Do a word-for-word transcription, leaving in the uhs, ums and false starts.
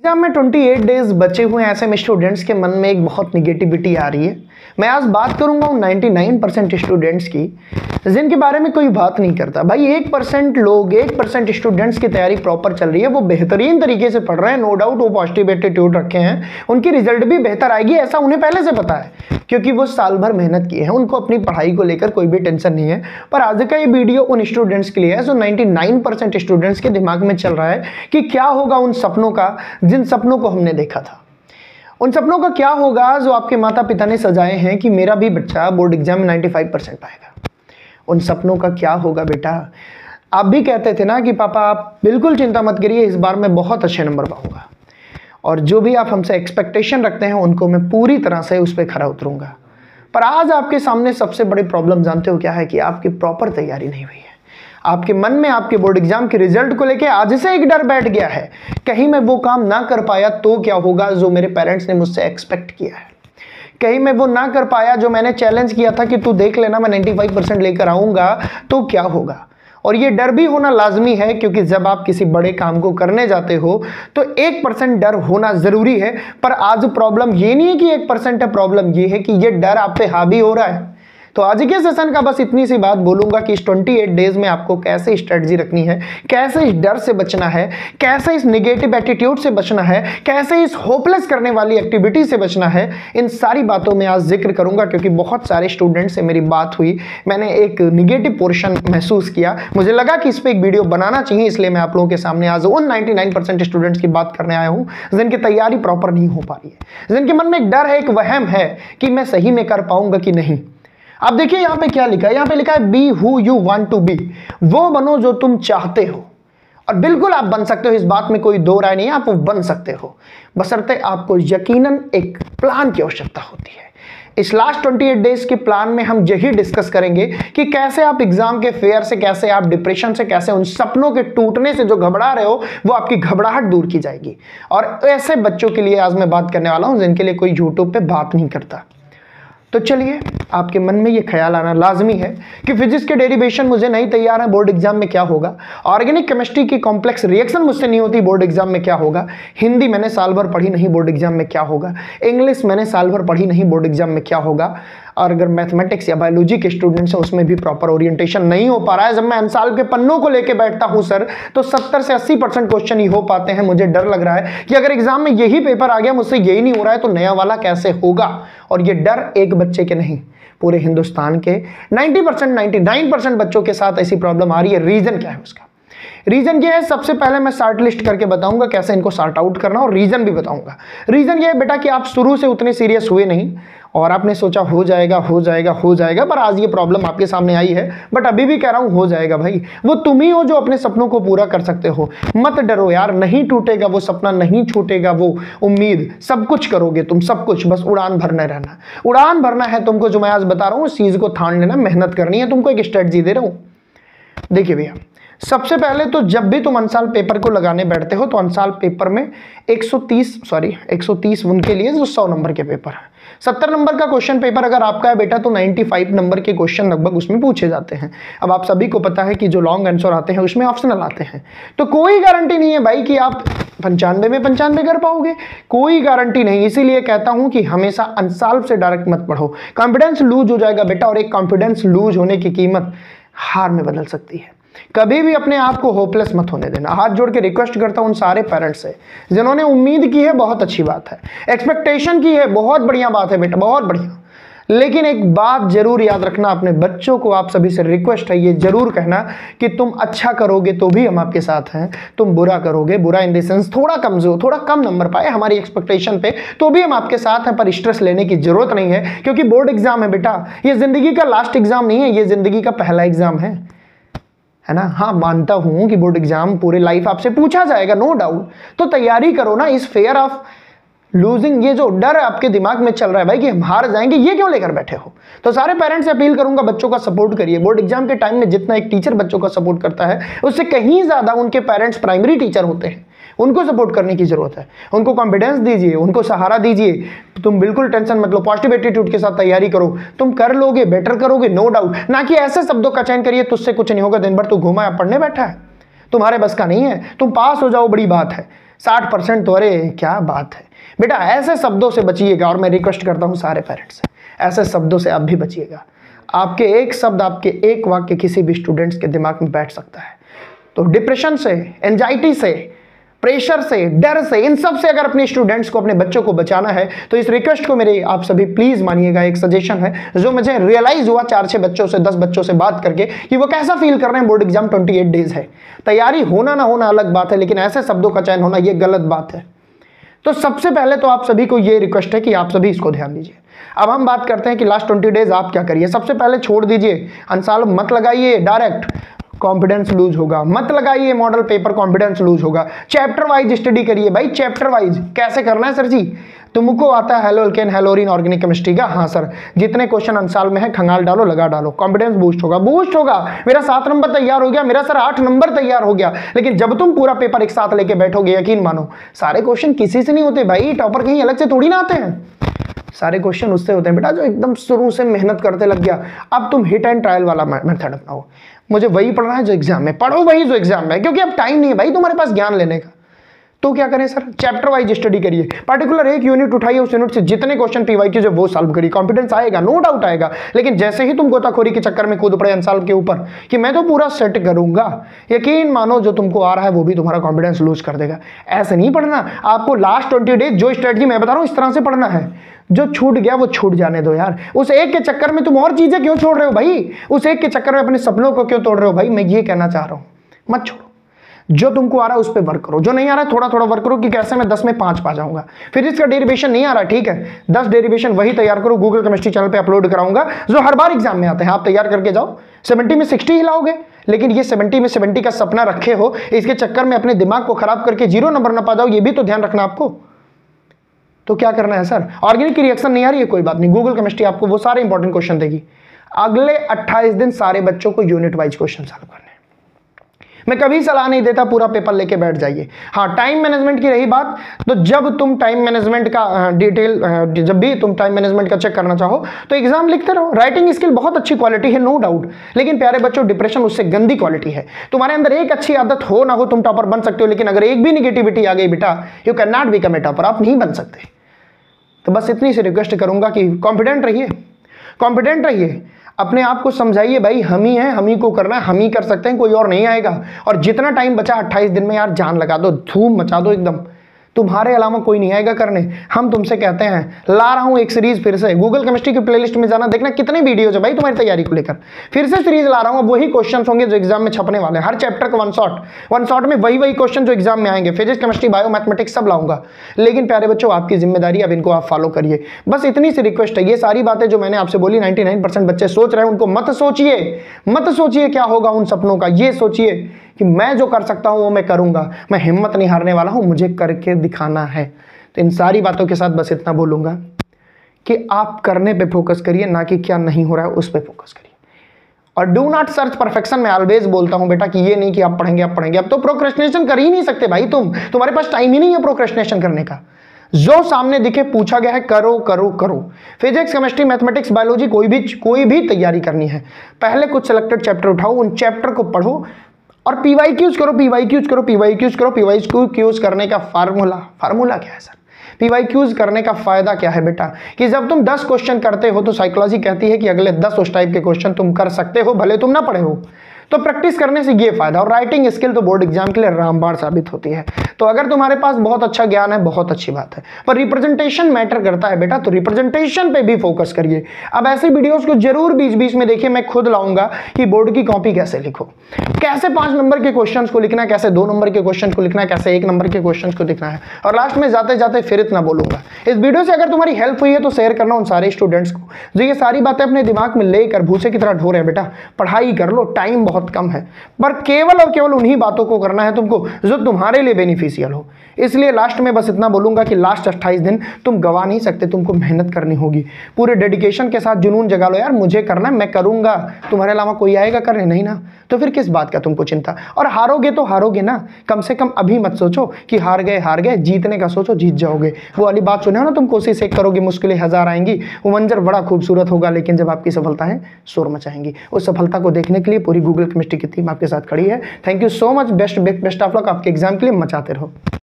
Exam में अट्ठाईस days बचे हुए हैं, ऐसे में स्टूडेंट्स के मन में एक बहुत निगेटिविटी आ रही है। मैं आज बात करूंगा उन निन्यानवे परसेंट स्टूडेंट्स की जिनके बारे में कोई बात नहीं करता। भाई एक परसेंट लोग, एक परसेंट स्टूडेंट्स की तैयारी प्रॉपर चल रही है, वो बेहतरीन तरीके से पढ़ रहे हैं, नो डाउट वो पॉजिटिव एटीट्यूड रखे हैं, उनकी रिजल्ट भी बेहतर आएगी, ऐसा उन्हें पहले से पता है क्योंकि वो साल भर मेहनत किए हैं, उनको अपनी पढ़ाई को लेकर कोई भी टेंशन नहीं है। पर आज का ये वीडियो उन स्टूडेंट्स के लिए है जो निन्यानवे परसेंट स्टूडेंट्स के दिमाग में चल रहा है कि क्या होगा उन सपनों का जिन सपनों को हमने देखा था। उन सपनों का क्या होगा जो आपके माता पिता ने सजाए हैं कि मेरा भी बच्चा बोर्ड एग्जाम में पचानवे परसेंट पाएगा। उन सपनों का क्या होगा बेटा? आप भी कहते थे ना कि पापा आप बिल्कुल चिंता मत करिए, इस बार मैं बहुत अच्छे नंबर पाऊंगा, और जो भी आप हमसे एक्सपेक्टेशन रखते हैं उनको मैं पूरी तरह से उस पर खरा उतरूंगा। पर आज आपके सामने सबसे बड़ी प्रॉब्लम जानते हो क्या है? कि आपकी प्रॉपर तैयारी नहीं हुई है। आपके मन में आपके बोर्ड एग्जाम के रिजल्ट को लेके आज से एक डर बैठ गया है, कहीं मैं वो काम ना कर पाया तो क्या होगा जो मेरे पेरेंट्स ने मुझसे एक्सपेक्ट किया है, कहीं मैं वो ना कर पाया जो मैंने चैलेंज किया था कि तू देख लेना मैं पचानवे परसेंट लेकर आऊंगा तो क्या होगा। और ये डर भी होना लाजमी है क्योंकि जब आप किसी बड़े काम को करने जाते हो तो एक परसेंट डर होना जरूरी है। पर आज प्रॉब्लम ये नहीं है कि एक परसेंट है, प्रॉब्लम ये है कि ये डर आप पे हावी हो रहा है। तो आज के सेशन का बस इतनी सी बात बोलूंगा कि इस अट्ठाईस डेज में आपको कैसे स्ट्रेटजी रखनी है, कैसे इस डर से बचना है, कैसे इस नेगेटिव एटीट्यूड से बचना है, कैसे इस होपलेस करने वाली एक्टिविटी से बचना है, इन सारी बातों में आज जिक्र करूंगा। क्योंकि बहुत सारे स्टूडेंट से मेरी बात हुई, मैंने एक निगेटिव पोर्शन महसूस किया, मुझे लगा कि इस पर एक वीडियो बनाना चाहिए, इसलिए मैं आप लोगों के सामने आज उन निन्यानवे परसेंट स्टूडेंट्स की बात करने आया हूँ जिनकी तैयारी प्रॉपर नहीं हो पा रही है, जिनके मन में एक डर है, एक वहम है कि मैं सही में कर पाऊंगा कि नहीं। आप देखिए यहाँ पे क्या लिखा है, यहाँ पे लिखा है be who you want to be, वो बनो जो तुम चाहते हो। और बिल्कुल आप बन सकते हो, इस बात में कोई दो राय नहीं है, आप वो बन सकते हो, बशर्ते आपको यकीनन एक प्लान की आवश्यकता होती है। इस लास्ट अट्ठाईस डेज के प्लान में हम यही डिस्कस करेंगे कि कैसे आप एग्जाम के फेयर से, कैसे आप डिप्रेशन से, कैसे उन सपनों के टूटने से जो घबरा रहे हो वो आपकी घबराहट दूर की जाएगी। और ऐसे बच्चों के लिए आज मैं बात करने वाला हूं जिनके लिए कोई यूट्यूब पे बात नहीं करता। तो चलिए, आपके मन में ये ख्याल आना लाजमी है कि फिजिक्स के डेरिवेशन मुझे नहीं तैयार है, बोर्ड एग्जाम में क्या होगा। ऑर्गेनिक केमिस्ट्री की कॉम्प्लेक्स रिएक्शन मुझसे नहीं होती, बोर्ड एग्जाम में क्या होगा। हिंदी मैंने साल भर पढ़ी नहीं, बोर्ड एग्जाम में क्या होगा। इंग्लिश मैंने साल भर पढ़ी नहीं, बोर्ड एग्जाम में क्या होगा। और अगर मैथमेटिक्स या बायोलॉजी के स्टूडेंट्स हैं उसमें भी प्रॉपर ओरिएंटेशन नहीं हो पा रहा है। जब मैं साल के पन्नों को लेके बैठता हूं सर, तो सत्तर से अस्सी परसेंट क्वेश्चन ही हो पाते हैं। मुझे डर लग रहा है कि अगर एग्जाम में यही पेपर आ गया, मुझसे यही नहीं हो रहा है, तो नया वाला कैसे होगा। और ये डर एक बच्चे के नहीं, पूरे हिंदुस्तान के नब्बे परसेंट, निन्यानवे परसेंट बच्चों के साथ ऐसी प्रॉब्लम आ रही है। रीजन क्या है उसका? रीजन ये है, सबसे पहले मैं शार्ट लिस्ट करके बताऊंगा कैसे इनको सॉर्ट आउट करना, और रीजन भी बताऊंगा। रीजन ये है बेटा कि आप शुरू से उतने सीरियस हुए नहीं और आपने सोचा हो जाएगा हो जाएगा हो जाएगा, पर आज ये प्रॉब्लम आपके सामने आई है। बट अभी भी कह रहा हूं हो जाएगा भाई, वो तुम ही हो जो अपने सपनों को पूरा कर सकते हो। मत डरो यार, नहीं टूटेगा वो सपना, नहीं छूटेगा वो उम्मीद, सब कुछ करोगे तुम, सब कुछ, बस उड़ान भरना रहना। उड़ान भरना है तुमको, जो मैं आज बता रहा हूं उस चीज को ठान लेना, मेहनत करनी है, तुमको एक स्ट्रेटजी दे रहा हूं। देखिए भैया, सबसे पहले तो जब भी तुम अंसाल पेपर को लगाने बैठते हो तो अंसाल पेपर में एक सौ तीस सॉरी एक सौ तीस उनके लिए जो सौ नंबर के पेपर है। सत्तर नंबर का क्वेश्चन पेपर अगर आपका है बेटा तो पचानवे नंबर के क्वेश्चन लगभग उसमें पूछे जाते हैं। अब आप सभी को पता है कि जो लॉन्ग आंसर आते हैं उसमें ऑप्शनल आते हैं, तो कोई गारंटी नहीं है भाई कि आप पंचानवे में पंचानवे कर पाओगे, कोई गारंटी नहीं। इसीलिए कहता हूं कि हमेशा अंसाल से डायरेक्ट मत पढ़ो, कॉन्फिडेंस लूज हो जाएगा बेटा, और एक कॉन्फिडेंस लूज होने की कीमत हार में बदल सकती है। कभी भी अपने आप को होपलेस मत होने देना। हाथ जोड़ के रिक्वेस्ट करता हूं उन सारे पेरेंट्स से जिन्होंने उम्मीद की है, बहुत अच्छी बात है, एक्सपेक्टेशन की है, बहुत बढ़िया बात है बेटा, बहुत बढ़िया। लेकिन एक बात जरूर याद रखना, अपने बच्चों को आप सभी से रिक्वेस्ट है ये जरूर कहना कि तुम अच्छा करोगे तो भी हम आपके साथ हैं, तुम बुरा करोगे, बुरा इन द सेंस थोड़ा कमजोर, थोड़ा कम नंबर पाए हमारी एक्सपेक्टेशन पे, तो भी हम आपके साथ हैं। पर स्ट्रेस लेने की जरूरत नहीं है, क्योंकि बोर्ड एग्जाम है बेटा, ये जिंदगी का लास्ट एग्जाम नहीं है, ये जिंदगी का पहला एग्जाम है, है ना। हाँ, मानता हूं कि बोर्ड एग्जाम पूरे लाइफ आपसे पूछा जाएगा, नो डाउट, तो तैयारी करो ना। इस फेयर ऑफ लूजिंग, ये जो डर आपके दिमाग में चल रहा है भाई कि हम हार जाएंगे, ये क्यों लेकर बैठे हो। तो सारे पेरेंट्स से अपील करूंगा, बच्चों का सपोर्ट करिए। बोर्ड एग्जाम के टाइम में जितना एक टीचर बच्चों का सपोर्ट करता है, उससे कहीं ज्यादा उनके पेरेंट्स प्राइमरी टीचर होते हैं, उनको सपोर्ट करने की जरूरत है। उनको कॉन्फिडेंस दीजिए, उनको सहारा दीजिए। तुम बिल्कुल टेंशन मत लो, पॉजिटिव एटीट्यूड के साथ तैयारी करो, तुम कर लोगे, बेटर करोगे, नो डाउट। ना कि ऐसे शब्दों का चयन करिए तुझसे कुछ नहीं होगा, दिन भर तू घुमा पढ़ने बैठा है, तुम्हारे बस का नहीं है, तुम पास हो जाओ बड़ी बात है। साठ परसेंट तो अरे क्या बात है बेटा। ऐसे शब्दों से बचिएगा, और मैं रिक्वेस्ट करता हूं सारे पेरेंट्स से, ऐसे शब्दों से आप भी बचिएगा। आपके एक शब्द, आपके एक वाक्य किसी भी स्टूडेंट्स के दिमाग में बैठ सकता है। तो डिप्रेशन से, एंजाइटी से, प्रेशर से, डर से, इन सब से अगर अपने स्टूडेंट्स को, अपने बच्चों को बचाना है तो इस रिक्वेस्ट को मेरे आप सभी प्लीज मानिएगा। एक सजेशन है जो मुझे रियलाइज हुआ चार छह बच्चों से, दस बच्चों से बात करके कि वो कैसा फील कर रहे हैं। बोर्ड एग्जाम अट्ठाईस डेज है, तैयारी होना ना होना अलग बात है, लेकिन ऐसे शब्दों का चयन होना ये गलत बात है। तो सबसे पहले तो आप सभी को ये रिक्वेस्ट है कि आप सभी इसको ध्यान दीजिए। अब हम बात करते हैं कि लास्ट ट्वेंटी डेज आप क्या करिए। सबसे पहले छोड़ दीजिए अनसॉल्व मत लगाइए, डायरेक्ट कॉन्फिडेंस लूज होगा। मत लगाइए मॉडल पेपर, कॉन्फिडेंस लूज होगा। चैप्टर वाइज स्टडी करिए भाई, चैप्टर वाइज। कैसे करना है सर जी? तुमको आता है haloalkane haloarene organic chemistry का? हाँ सर। जितने क्वेश्चन अनसॉल्व में है खंगाल डालो, लगा डालो, कॉन्फिडेंस बूस्ट होगा। बूस्ट होगा। मेरा सात नंबर तैयार हो गया, मेरा सर आठ नंबर तैयार हो गया। लेकिन जब तुम पूरा पेपर एक साथ लेके बैठोगे, यकीन मानो सारे क्वेश्चन किसी से नहीं होते भाई, टॉपर कहीं अलग से थोड़ी ना आते हैं। सारे क्वेश्चन उससे होते हैं बेटा जो एकदम शुरू से मेहनत करते लग गया। अब तुम हिट एंड ट्रायल वाला मेथड अपनाओ। मुझे वही पढ़ना है जो एग्जाम में, पढ़ो वही जो एग्जाम में है, क्योंकि अब टाइम नहीं है भाई तुम्हारे पास ज्ञान लेने का। तो क्या करें सर? चैप्टर वाइज स्टडी करिए, पर्टिकुलर एक यूनिट उठाइए, उस यूनिट से जितने क्वेश्चन पीवाईक्यू जो वो सॉल्व करिए। कॉन्फिडेंस आएगा, नो डाउट आएगा। लेकिन जैसे ही तुम गोताखोरी के चक्कर में कूद पड़े अनसॉल्व के ऊपर कि मैं तो पूरा सेट करूंगा, यकीन मानो जो तुमको आ रहा है वो भी तुम्हारा कॉन्फिडेंस लूज कर देगा। ऐसे नहीं पढ़ना। आपको लास्ट ट्वेंटी डेज जो स्ट्रेटजी मैं बता रहा हूं इस तरह से पढ़ना है। जो छूट गया वो छूट जाने दो यार। उस एक के चक्कर में तुम और चीजें क्यों छोड़ रहे हो भाई? उस एक के चक्कर में अपने सपनों को क्यों तोड़ रहे हो भाई? मैं ये कहना चाह रहा हूं, मत छोड़ो। जो तुमको आ रहा है उस पर वर्क करो, जो नहीं आ रहा है थोड़ा थोड़ा वर्क करो कि कैसे मैं दस में पांच पा जाऊंगा। फिर इसका डेरिवेशन नहीं आ रहा, ठीक है, दस डेरिवेशन वही तैयार करो, गूगल केमिस्ट्री चैनल पे अपलोड कराऊंगा, जो हर बार एग्जाम में आते हैं। आप तैयार करके जाओ, सेवेंटी में सिक्सटी ही लाओगे। लेकिन ये सेवेंटी में सेवेंटी का सपना रखे हो, इसके चक्कर में अपने दिमाग को खराब करके जीरो नंबर ना पा जाओ, ये भी तो ध्यान रखना आपको। तो क्या करना है सर? ऑर्गेनिक की रिएक्शन नहीं आ रही है, कोई बात नहीं, गूगल केमिस्ट्री आपको वो सारे इंपॉर्टेंट क्वेश्चन देगी। अगले अट्ठाईस दिन सारे बच्चों को यूनिट वाइज क्वेश्चन सॉल्व करने। मैं कभी सलाह नहीं देता पूरा पेपर लेके बैठ जाइए। हाँ, टाइम मैनेजमेंट की रही बात, तो जब तुम टाइम मैनेजमेंट का डिटेल, जब भी तुम टाइम मैनेजमेंट का चेक करना चाहो तो एग्जाम लिखते रहो। राइटिंग स्किल बहुत अच्छी क्वालिटी है, नो डाउट, लेकिन प्यारे बच्चों डिप्रेशन उससे गंदी क्वालिटी है। तुम्हारे अंदर एक अच्छी आदत हो ना हो तुम टॉपर बन सकते हो, लेकिन अगर एक भी निगेटिविटी आ गई बेटा, you can not become a topper, आप नहीं बन सकते। तो बस इतनी सी रिक्वेस्ट करूंगा कि कॉन्फिडेंट रहिए, कॉन्फिडेंट रहिए, अपने आप को समझाइए भाई हम ही हैं, हम ही को करना है, हम ही कर सकते हैं, कोई और नहीं आएगा। और जितना टाइम बचा अट्ठाईस दिन में यार जान लगा दो, धूम मचा दो एकदम, तुम्हारे अलावा कोई नहीं आएगा करने। हम तुमसे कहते हैं, ला रहा हूं एक सीरीज फिर से, गूगल केमिस्ट्री की प्लेलिस्ट में जाना, देखना कितने वीडियोज है भाई तुम्हारी तैयारी को लेकर। फिर से सीरीज ला रहा हूं, वही क्वेश्चन होंगे जो एग्जाम में छपने वाले हैं, हर चैप्टर का वन शॉट, वन शॉट में वही वही क्वेश्चन जो एग्जाम में आएंगे, फिजिक्स केमिस्ट्री बायो मैथमेटिक्स सब लाऊंगा। लेकिन प्यारे बच्चों आपकी जिम्मेदारी, अब इनको आप फॉलो करिए। बस इतनी सी रिक्वेस्ट है। ये सारी बातें जो मैंने आपसे बोली नाइनटी नाइन परसेंट बच्चे सोच रहे हैं, उनको मत सोचिए, मत सोचिए क्या होगा उन सपनों का। ये सोचिए कि मैं जो कर सकता हूं वो मैं करूंगा, मैं हिम्मत नहीं हारने वाला हूं, मुझे करके दिखाना है। तो इन सारी बातों के साथ बस इतना बोलूंगा कि आप करने पे फोकस करिए, ना कि क्या नहीं हो रहा है उस पे फोकस करिए। और डू नॉट सर्च परफेक्शन। मैं ऑलवेज बोलता हूं बेटा कि ये नहीं कि आप पढ़ेंगे आप पढ़ेंगे, अब तो प्रोक्रेस्टिनेशन कर ही नहीं सकते भाई तुम, तुम्हारे पास टाइम ही नहीं है प्रोक्रेस्टिनेशन करने का। जो सामने दिखे पूछा गया है करो करो करो। फिजिक्स केमिस्ट्री मैथमेटिक्स बायोलॉजी कोई भी कोई भी तैयारी करनी है, पहले कुछ सिलेक्टेड चैप्टर उठाओ, उन चैप्टर को पढ़ो और पीवाईक्यूज करो, पीवाईक्यूज करो, पीवाईक्यूज करो। पीवाईक्यूज करने का फार्मूला, फार्मूला क्या है सर? पीवाईक्यूज करने का फायदा क्या है बेटा कि जब तुम दस क्वेश्चन करते हो तो साइकोलॉजी कहती है कि अगले दस उस टाइप के क्वेश्चन तुम कर सकते हो, भले तुम ना पढ़े हो। तो प्रैक्टिस करने से ये फायदा। और राइटिंग स्किल तो बोर्ड एग्जाम के लिए रामबाण साबित होती है। तो अगर तुम्हारे पास बहुत अच्छा ज्ञान है बहुत अच्छी बात है, पर रिप्रेजेंटेशन मैटर करता है बेटा, तो रिप्रेजेंटेशन पे भी फोकस करिए। अब ऐसे वीडियोस को जरूर बीच बीच में देखिए, मैं खुद लाऊंगा कि बोर्ड की कॉपी कैसे लिखो, कैसे पांच नंबर के क्वेश्चन को लिखना है, कैसे दो नंबर के क्वेश्चन को लिखना है, कैसे एक नंबर के क्वेश्चन को लिखना है। और लास्ट में जाते जाते फिर इतना बोलूंगा, इस वीडियो से अगर तुम्हारी हेल्प हुई है तो शेयर करना उन सारे स्टूडेंट्स को जो ये सारी बातें अपने दिमाग में लेकर भूसे की तरह ढो रहे हैं। बेटा पढ़ाई कर लो, टाइम बहुत कम है, पर केवल और केवल उन्हीं बातों को करना है तुमको जो तुम्हारे लिए बेनिफिशियल हो। इसलिए लास्ट में बस इतना बोलूंगा कि लास्ट अट्ठाईस दिन तुम गवा नहीं सकते, तुमको मेहनत करनी होगी, पूरे डेडिकेशन के साथ जुनून जगा लो, यार मुझे करना है, मैं करूंगा, तुम्हारे अलावा कोई आएगा करने? नहीं ना, तो फिर किस बात का तुमको चिंता। और हारोगे तो हारोगे ना, कम से कम अभी मत सोचो कि हार गए हार गए, जीतने का सोचो, जीत जाओगे। वो वाली बात सुने हो ना, तुम कोशिश एक करोगे मुश्किलें हजार आएंगी, वो मंजर बड़ा खूबसूरत होगा, लेकिन जब आपकी सफलता है शोर मचाएंगी। उस सफलता को देखने के लिए पूरी गूगल केमिस्ट्री की टीम आपके साथ खड़ी है। Thank you so much, best best of luck आपके एग्जाम के लिए, मचाते रहो।